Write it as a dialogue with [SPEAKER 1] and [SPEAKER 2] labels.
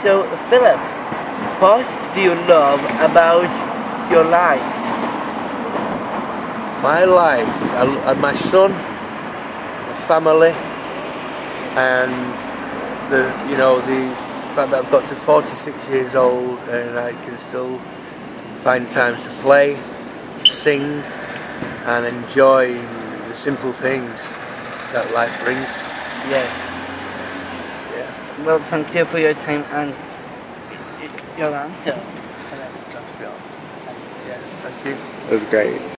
[SPEAKER 1] So, Philip, what do you love about your life?
[SPEAKER 2] My life, my son, my family, and the fact that I've got to 46 years old and I can still find time to play, sing, and enjoy the simple things that life brings.
[SPEAKER 1] Yes.
[SPEAKER 2] Yeah.
[SPEAKER 1] Well, thank you for your time and your answer.
[SPEAKER 2] Yeah, thank you.
[SPEAKER 3] That's great.